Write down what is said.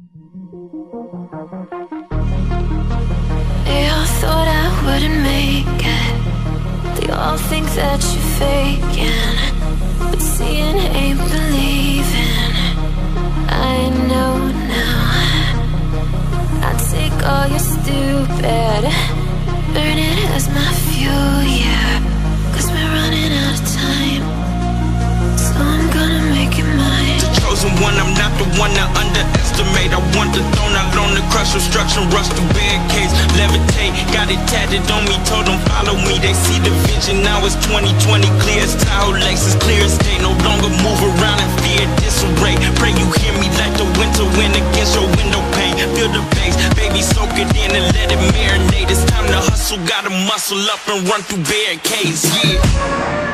They all thought I wouldn't make it. They all think that you're faking, but seeing ain't believing. I know now. I take all your stupid, burn it as my fuel, yeah. 'Cause we're running out of time, so I'm gonna make it mine. The chosen one, I'm not the one to underestimate. I want the throne, I learned to crush obstruction, rush through barricades, levitate. Got it tatted on me, told them follow me. They see the vision, now it's 2020, clear as Tahoe lakes, as clear as day. No longer move around in fear, disarray. Pray you hear me like the winter wind against your window pane. Feel the bass, baby, soak it in and let it marinate. It's time to hustle, gotta muscle up and run through barricades, yeah.